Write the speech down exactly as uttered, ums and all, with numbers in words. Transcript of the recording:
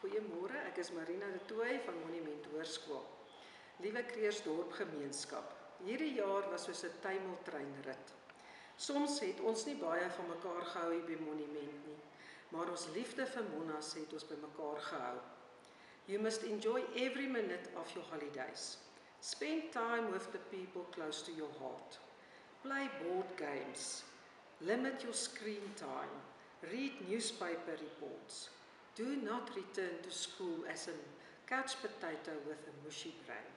Goeiemôre, ek is Marina de Tooy van Moenie Hoërskool. Liewe Kreersdorp gemeenskap, hierdie jaar was soos 'n tuimeltreinrit. Soms het ons nie baie van mekaar gehou hier by Monument nie, maar ons liefde vir Monnas het ons by mekaar gehou. You must enjoy every minute of your holidays. Spend time with the people close to your heart. Play board games. Limit your screen time. Read newspaper reports. Do not return to school as a couch potato with a mushy brain.